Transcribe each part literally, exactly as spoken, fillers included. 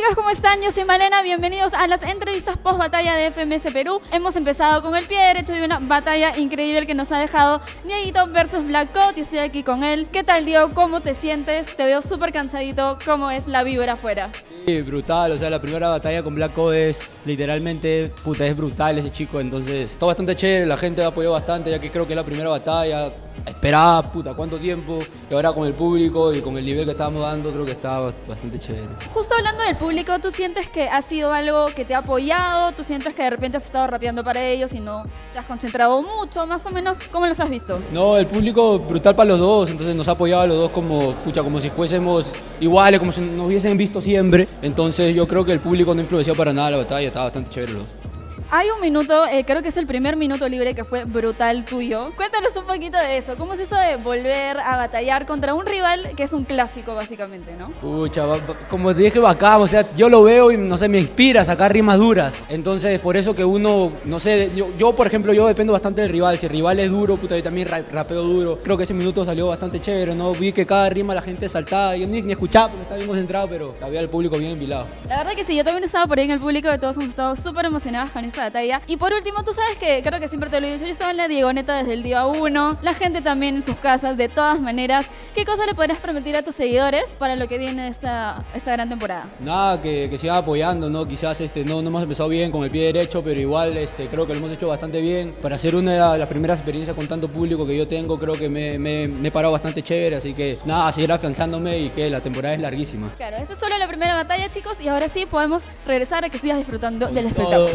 chicos, ¿cómo están? Yo soy Malena, bienvenidos a las entrevistas post batalla de F M S Perú. Hemos empezado con el pie derecho de una batalla increíble que nos ha dejado Dieguito versus Black Coat y estoy aquí con él. ¿Qué tal, Diego? ¿Cómo te sientes? Te veo súper cansadito. ¿Cómo es la vibra afuera? Sí, brutal, o sea, la primera batalla con Black Coat es literalmente, puta, es brutal ese chico, entonces está bastante chévere, la gente apoyó bastante, ya que creo que es la primera batalla, esperaba, puta, cuánto tiempo, y ahora con el público y con el nivel que estábamos dando, creo que está bastante chévere. Justo hablando del público, ¿tú sientes que ha sido algo que te ha apoyado? ¿Tú sientes que de repente has estado rapeando para ellos y no te has concentrado mucho? Más o menos, ¿cómo los has visto? No, el público brutal para los dos, entonces nos ha apoyado a los dos como, pucha, como si fuésemos iguales, como si nos hubiesen visto siempre. Entonces yo creo que el público no influenció para nada la batalla, estaba bastante chévere los dos. Hay un minuto, eh, creo que es el primer minuto libre que fue brutal tuyo. Cuéntanos un poquito de eso. ¿Cómo es eso de volver a batallar contra un rival que es un clásico básicamente, no? Pucha, como te dije, bacán, o sea, yo lo veo y no sé, me inspira a sacar rimas duras. Entonces, por eso que uno, no sé, yo, yo por ejemplo, yo dependo bastante del rival. Si el rival es duro, puta, yo también rapeo duro. Creo que ese minuto salió bastante chévere, ¿no? Vi que cada rima la gente saltaba. Yo ni, ni escuchaba porque estaba bien concentrado, pero había el público bien empilado. La verdad que sí, yo también estaba por ahí en el público, de todos hemos estado súper emocionados con esta batalla. Y por último, tú sabes que, creo que siempre te lo he dicho, yo estaba en la Diegoneta desde el día uno, la gente también en sus casas, de todas maneras. ¿Qué cosa le podrías prometer a tus seguidores para lo que viene de esta, esta gran temporada? Nada, que, que sigan apoyando, ¿no? Quizás este, no, no hemos empezado bien con el pie derecho, pero igual este, creo que lo hemos hecho bastante bien. Para hacer una de las primeras experiencias con tanto público que yo tengo, creo que me, me, me he parado bastante chévere, así que nada, seguir afianzándome y que la temporada es larguísima. Claro, esta es solo la primera batalla, chicos, y ahora sí podemos regresar a que sigas disfrutando del espectáculo.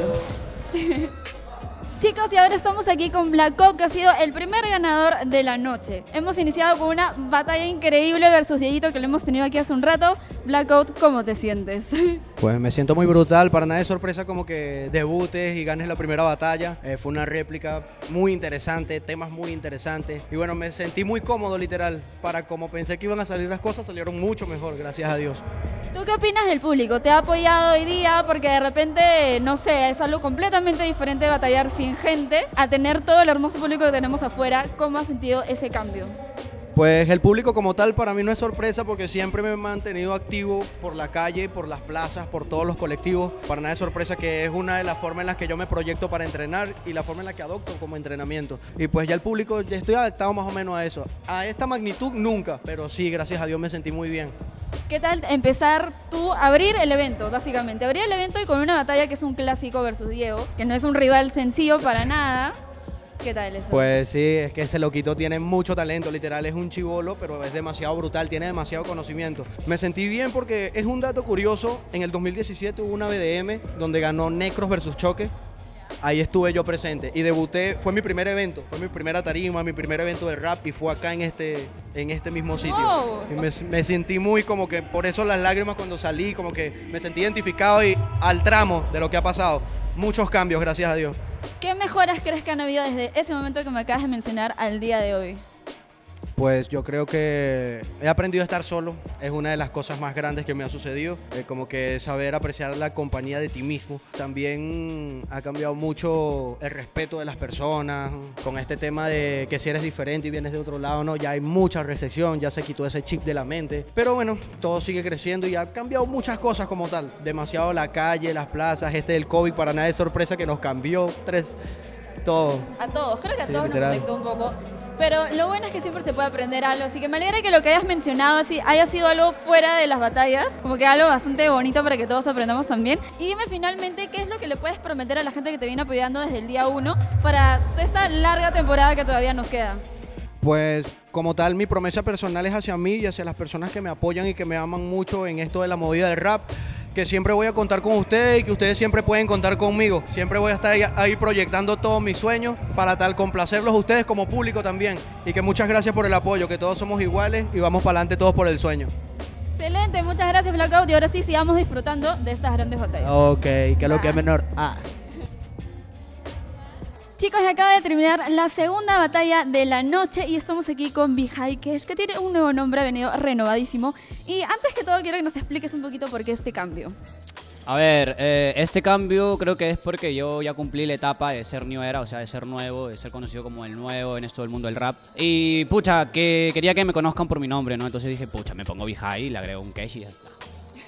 Chicos, y ahora estamos aquí con Black Coat, que ha sido el primer ganador de la noche. Hemos iniciado con una batalla increíble versus Dieguito, que lo hemos tenido aquí hace un rato. Black Coat, ¿cómo te sientes? Pues me siento muy brutal, para nada de sorpresa como que debutes y ganes la primera batalla. Eh, fue una réplica muy interesante, temas muy interesantes. Y bueno, me sentí muy cómodo, literal. Para como pensé que iban a salir las cosas, salieron mucho mejor, gracias a Dios. ¿Tú qué opinas del público? ¿Te ha apoyado hoy día? Porque de repente, no sé, es algo completamente diferente batallar sin gente a tener todo el hermoso público que tenemos afuera. ¿Cómo has sentido ese cambio? Pues el público como tal para mí no es sorpresa porque siempre me he mantenido activo por la calle, por las plazas, por todos los colectivos. Para nada es sorpresa que es una de las formas en las que yo me proyecto para entrenar y la forma en la que adopto como entrenamiento. Y pues ya el público, ya estoy adaptado más o menos a eso. A esta magnitud nunca, pero sí, gracias a Dios me sentí muy bien. ¿Qué tal empezar tú a abrir el evento, básicamente? Abrir el evento y con una batalla que es un clásico versus Diego, que no es un rival sencillo para nada. ¿Qué tal eso? Pues sí, es que ese loquito tiene mucho talento, literal, es un chibolo, pero es demasiado brutal, tiene demasiado conocimiento. Me sentí bien porque es un dato curioso, en el dos mil diecisiete hubo una B D M donde ganó Necros versus Choque. Ahí estuve yo presente y debuté, fue mi primer evento, fue mi primera tarima, mi primer evento de rap y fue acá en este, en este mismo sitio. Wow. Y me, me sentí muy como que, por eso las lágrimas cuando salí, como que me sentí identificado y al tramo de lo que ha pasado. Muchos cambios, gracias a Dios. ¿Qué mejoras crees que han habido desde ese momento que me acabas de mencionar al día de hoy? Pues yo creo que he aprendido a estar solo, es una de las cosas más grandes que me ha sucedido, eh, como que saber apreciar la compañía de ti mismo. También ha cambiado mucho el respeto de las personas, con este tema de que si eres diferente y vienes de otro lado, no, ya hay mucha recepción, ya se quitó ese chip de la mente. Pero bueno, todo sigue creciendo y ha cambiado muchas cosas como tal, demasiado la calle, las plazas, este del COVID, para nada de sorpresa que nos cambió tres, todo. A todos, creo que a Sí, todos literal. nos afectó un poco. Pero lo bueno es que siempre se puede aprender algo, así que me alegra que lo que hayas mencionado así haya sido algo fuera de las batallas, como que algo bastante bonito para que todos aprendamos también. Y dime finalmente, ¿qué es lo que le puedes prometer a la gente que te viene apoyando desde el día uno para toda esta larga temporada que todavía nos queda? Pues como tal, mi promesa personal es hacia mí y hacia las personas que me apoyan y que me aman mucho en esto de la movida del rap, que siempre voy a contar con ustedes y que ustedes siempre pueden contar conmigo. Siempre voy a estar ahí, ahí proyectando todos mis sueños para tal complacerlos a ustedes como público también. Y que muchas gracias por el apoyo, que todos somos iguales y vamos para adelante todos por el sueño. Excelente, muchas gracias Black Coat y ahora sí sigamos disfrutando de estas grandes batallas. Ok, que es lo que es menor. Ah. Chicos, acaba de terminar la segunda batalla de la noche y estamos aquí con Bihai Kesh, que tiene un nuevo nombre, ha venido renovadísimo. Y antes que todo quiero que nos expliques un poquito por qué este cambio. A ver, eh, este cambio creo que es porque yo ya cumplí la etapa de ser new era, o sea, de ser nuevo, de ser conocido como el nuevo en esto del mundo del rap. Y pucha, que quería que me conozcan por mi nombre, ¿no? Entonces dije, pucha, me pongo Bihai y le agrego un Kesh y ya está.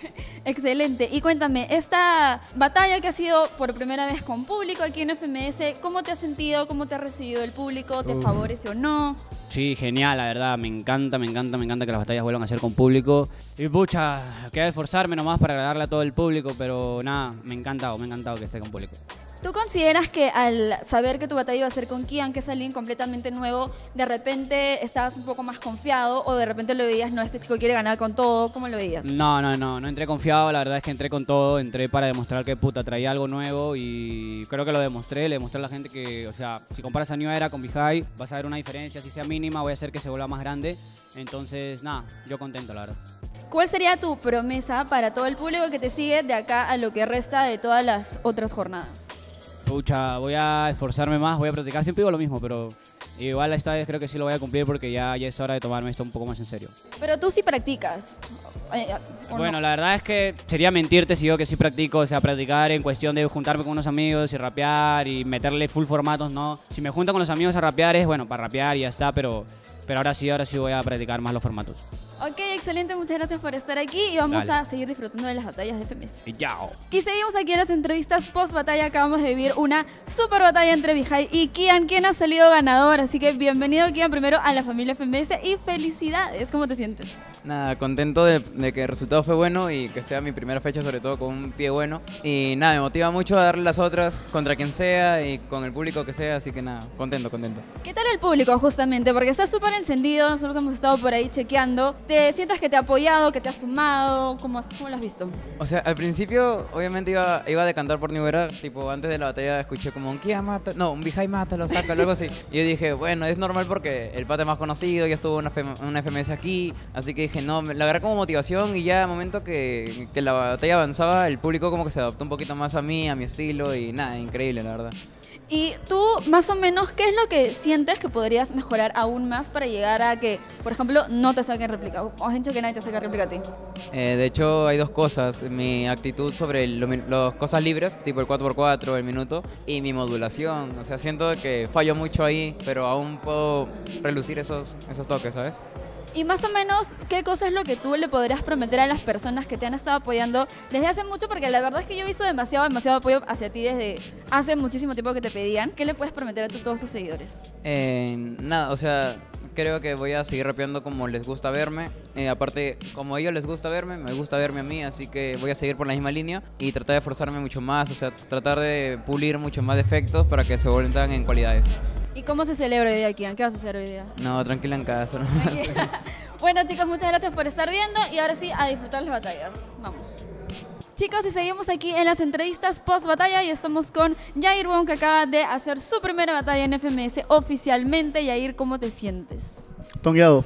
Excelente. Y cuéntame, esta batalla que ha sido por primera vez con público aquí en F M S, ¿cómo te has sentido? ¿Cómo te ha recibido el público? ¿Te Uf. favorece o no? Sí, genial, la verdad. Me encanta, me encanta, me encanta que las batallas vuelvan a ser con público. Y pucha, queda esforzarme nomás para agradarle a todo el público, pero nada, me ha encantado, me ha encantado que esté con público. ¿Tú consideras que al saber que tu batalla iba a ser con Kian, que es alguien completamente nuevo, de repente estabas un poco más confiado o de repente lo veías, no, este chico quiere ganar con todo? ¿Cómo lo veías? No, no, no, no entré confiado, la verdad es que entré con todo, entré para demostrar que puta traía algo nuevo y creo que lo demostré, le demostré a la gente que, o sea, si comparas a New Era con Vijay, vas a ver una diferencia, si sea mínima, voy a hacer que se vuelva más grande, entonces nada, yo contento, la verdad. ¿Cuál sería tu promesa para todo el público que te sigue de acá a lo que resta de todas las otras jornadas? Pucha, voy a esforzarme más, voy a practicar, siempre digo lo mismo, pero igual esta vez creo que sí lo voy a cumplir porque ya, ya es hora de tomarme esto un poco más en serio. Pero tú sí practicas. Eh, ¿o Bueno, no? la verdad es que sería mentirte si digo que sí practico, o sea, practicar en cuestión de juntarme con unos amigos y rapear y meterle full formatos, no. Si me junto con los amigos a rapear es, bueno, para rapear y ya está, pero, pero ahora sí, ahora sí voy a practicar más los formatos. Ok, excelente, muchas gracias por estar aquí y vamos Dale. a seguir disfrutando de las batallas de F M S. Y chao. Y seguimos aquí en las entrevistas post batalla. Acabamos de vivir una super batalla entre Vijay y Kian, quien ha salido ganador. Así que bienvenido, Kian, primero a la familia F M S y felicidades. ¿Cómo te sientes? Nada, contento de, de que el resultado fue bueno y que sea mi primera fecha, sobre todo con un pie bueno. Y nada, me motiva mucho a darle las otras contra quien sea y con el público que sea, así que nada, contento, contento. ¿Qué tal el público, justamente? Porque está súper encendido, nosotros hemos estado por ahí chequeando. ¿Te sientas que te ha apoyado, que te ha sumado? ¿Cómo, has- cómo lo has visto? O sea, al principio obviamente iba, iba a decantar por New Era, tipo antes de la batalla escuché como un Kia mata, no, un Vijay mata, lo saca, algo así. Y yo dije, bueno, es normal porque el pata es más conocido, ya estuvo en una, F M una F M S aquí, así que dije, no, me- la agarré como motivación y ya al momento que, que la batalla avanzaba, el público como que se adaptó un poquito más a mí, a mi estilo y nada, increíble la verdad. Y tú, más o menos, ¿qué es lo que sientes que podrías mejorar aún más para llegar a que, por ejemplo, no te saquen réplica? ¿O has hecho que nadie te saque réplica a ti? Eh, de hecho, hay dos cosas. Mi actitud sobre las cosas libres, tipo el cuatro por cuatro, el minuto, y mi modulación. O sea, siento que fallo mucho ahí, pero aún puedo relucir esos, esos toques, ¿sabes? Y más o menos, ¿qué cosa es lo que tú le podrías prometer a las personas que te han estado apoyando desde hace mucho? Porque la verdad es que yo he visto demasiado, demasiado apoyo hacia ti desde hace muchísimo tiempo que te pedían. ¿Qué le puedes prometer a tu- todos tus seguidores? Eh, nada, o sea, creo que voy a seguir rapeando como les gusta verme. Eh, aparte, como a ellos les gusta verme, me gusta verme a mí, así que voy a seguir por la misma línea y tratar de esforzarme mucho más, o sea, tratar de pulir mucho más defectos para que se vuelvan en cualidades. ¿Y cómo se celebra hoy día, Kian? ¿Qué vas a hacer hoy día? No, tranquila en casa, ¿no? Bueno, chicos, muchas gracias por estar viendo y ahora sí, a disfrutar las batallas. Vamos. Chicos, y seguimos aquí en las entrevistas post batalla y estamos con Yair Wong, que acaba de hacer su primera batalla en F M S oficialmente. Yair, ¿cómo te sientes? Tongueado.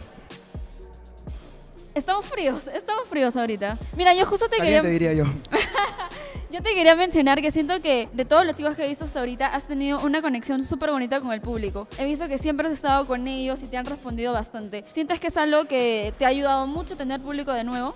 Estamos fríos, estamos fríos ahorita. Mira, yo justo te Caliente, quería... diría yo. Yo te quería mencionar que siento que de todos los chicos que he visto hasta ahorita has tenido una conexión súper bonita con el público. He visto que siempre has estado con ellos y te han respondido bastante. ¿Sientes que es algo que te ha ayudado mucho tener público de nuevo?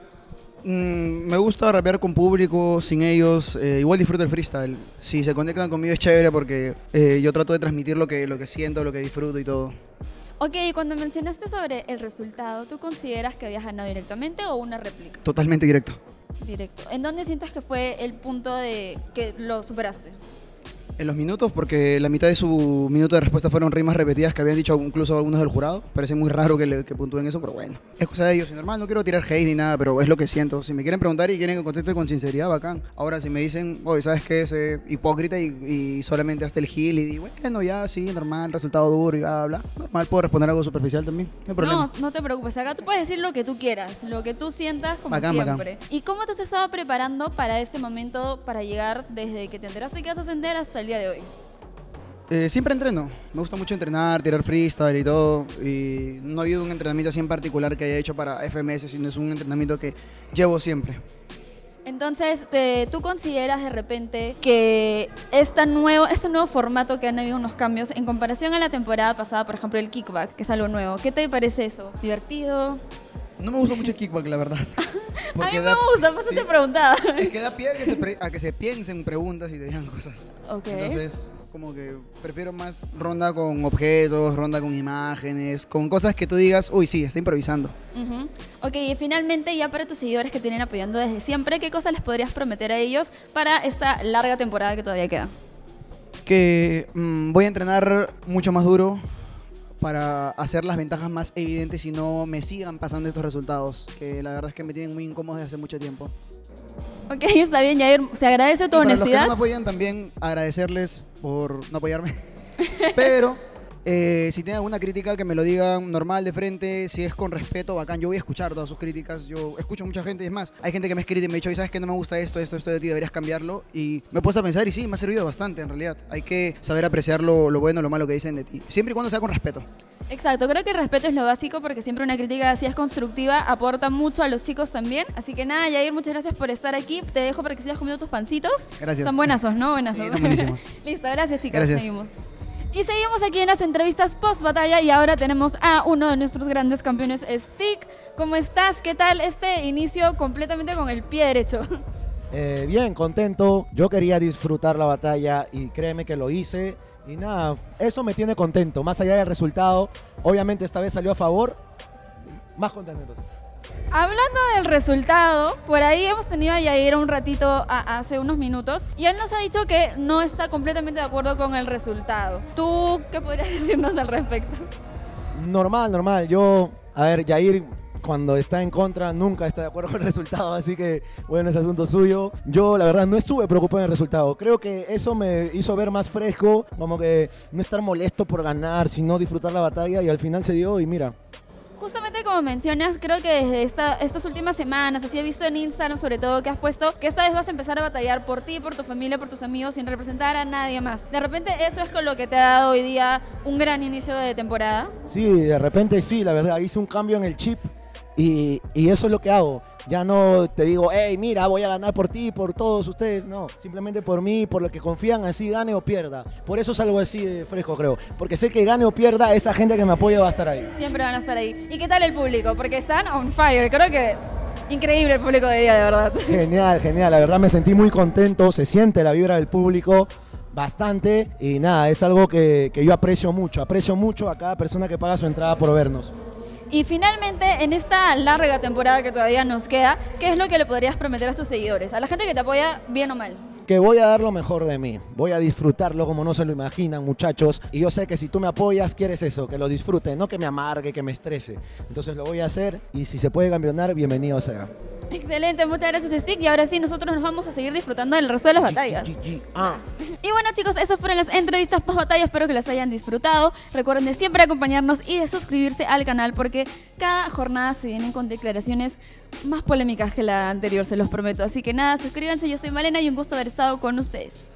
Mm, me gusta rapear con público, sin ellos. eh, igual disfruto el freestyle. Si se conectan conmigo es chévere porque eh, yo trato de transmitir lo que, lo que siento, lo que disfruto y todo. Ok, y cuando mencionaste sobre el resultado, ¿tú consideras que habías ganado directamente o una réplica? Totalmente directo. Directo. ¿En dónde sientes que fue el punto de que lo superaste? En los minutos, porque la mitad de su minuto de respuesta fueron rimas repetidas que habían dicho incluso algunos del jurado. Parece muy raro que, le, que puntúen eso, pero bueno. Es cosa de ellos, y normal, no quiero tirar hate ni nada, pero es lo que siento. Si me quieren preguntar y quieren que conteste con sinceridad, bacán. Ahora, si me dicen, oye, ¿sabes qué? Es eh, hipócrita y, y solamente hasta el gil y digo, bueno, ya, sí, normal, resultado duro y bla, bla. Normal, puedo responder algo superficial también, no hay problema. No, no te preocupes. Acá tú puedes decir lo que tú quieras, lo que tú sientas como Bacán, siempre. bacán. ¿Y cómo te has estado preparando para este momento, para llegar desde que te enteraste que vas a ascender hasta el día de hoy? Eh, siempre entreno, me gusta mucho entrenar, tirar freestyle y todo, y no ha habido un entrenamiento así en particular que haya hecho para F M S, sino es un entrenamiento que llevo siempre. Entonces, te- ¿tú consideras de repente que esta nuevo, este nuevo formato que han habido unos cambios en comparación a la temporada pasada, por ejemplo, el kickback, que es algo nuevo? ¿Qué te parece eso? ¿Divertido? No me gusta mucho el kickback, la verdad. A Porque mí me da- gusta, por eso sí, te preguntaba. es que da pie a que, se pre- a que se piensen preguntas y te digan cosas. Ok. Entonces, como que prefiero más ronda con objetos, ronda con imágenes, con cosas que tú digas, uy, sí, está improvisando. Uh-huh. Ok, y finalmente ya para tus seguidores que te vienen apoyando desde siempre, ¿qué cosas les podrías prometer a ellos para esta larga temporada que todavía queda? Que mmm, voy a entrenar mucho más duro para hacer las ventajas más evidentes y no me sigan pasando estos resultados, que la verdad es que me tienen muy incómodos desde hace mucho tiempo. Ok, está bien, Yair. Se agradece tu Y para honestidad. los que no me apoyan también agradecerles por no apoyarme. Pero eh, si tienen alguna crítica que me lo digan normal de frente, si es con respeto, bacán. Yo voy a escuchar todas sus críticas. Yo escucho a mucha gente y es más, hay gente que me ha escrito y me ha dicho, ¿sabes qué? No me gusta esto, esto, esto de ti, deberías cambiarlo. Y me he puesto a pensar y sí, me ha servido bastante en realidad. Hay que saber apreciar lo, lo bueno, lo malo que dicen de ti. Siempre y cuando sea con respeto. Exacto, creo que el respeto es lo básico porque siempre una crítica así es constructiva, aporta mucho a los chicos también. Así que nada, Yair, muchas gracias por estar aquí. Te dejo para que sigas comiendo tus pancitos. Gracias. Son buenazos, ¿no? Buenazos. Sí, están buenísimos. Listo, gracias chicos. Gracias. Seguimos. Y seguimos aquí en las entrevistas post batalla y ahora tenemos a uno de nuestros grandes campeones, Stick. ¿Cómo estás? ¿Qué tal este inicio completamente con el pie derecho? Eh, bien, contento. Yo quería disfrutar la batalla y créeme que lo hice. Y nada, eso me tiene contento. Más allá del resultado, obviamente esta vez salió a favor. Más contento entonces. Hablando del resultado, por ahí hemos tenido a Yair un ratito a, hace unos minutos y él nos ha dicho que no está completamente de acuerdo con el resultado. ¿Tú qué podrías decirnos al respecto? Normal, normal. Yo, a ver, Yair, cuando está en contra, nunca está de acuerdo con el resultado, así que, bueno, es asunto suyo. Yo, la verdad, no estuve preocupado en el resultado. Creo que eso me hizo ver más fresco, como que no estar molesto por ganar, sino disfrutar la batalla y al final se dio y mira. Justamente como mencionas, creo que desde esta, estas últimas semanas, así he visto en Instagram sobre todo que has puesto que esta vez vas a empezar a batallar por ti, por tu familia, por tus amigos, sin representar a nadie más. De repente eso es con lo que te ha dado hoy día un gran inicio de temporada. Sí, de repente sí, la verdad, hice un cambio en el chip y, y eso es lo que hago. Ya no te digo, hey, mira, voy a ganar por ti, por todos ustedes. No, simplemente por mí, por lo que confían, así gane o pierda. Por eso salgo así de fresco, creo. Porque sé que gane o pierda, esa gente que me apoya va a estar ahí. Siempre van a estar ahí. ¿Y qué tal el público? Porque están on fire. Creo que increíble el público de hoy día, de verdad. Genial, genial. La verdad me sentí muy contento. Se siente la vibra del público bastante. Y nada, es algo que, que yo aprecio mucho. Aprecio mucho a cada persona que paga su entrada por vernos. Y finalmente, en esta larga temporada que todavía nos queda, ¿qué es lo que le podrías prometer a tus seguidores? A la gente que te apoya, bien o mal. Que voy a dar lo mejor de mí. Voy a disfrutarlo como no se lo imaginan, muchachos. Y yo sé que si tú me apoyas, quieres eso, que lo disfrute, no que me amargue, que me estrese. Entonces lo voy a hacer y si se puede campeonar, bienvenido sea. Excelente, muchas gracias Stick. Y ahora sí, nosotros nos vamos a seguir disfrutando del resto de las batallas. G, G, G, ah. Y bueno chicos, esas fueron las entrevistas post batalla, espero que las hayan disfrutado. Recuerden de siempre acompañarnos y de suscribirse al canal porque cada jornada se vienen con declaraciones más polémicas que la anterior, se los prometo. Así que nada, suscríbanse, yo soy Malena y un gusto haber estado con ustedes.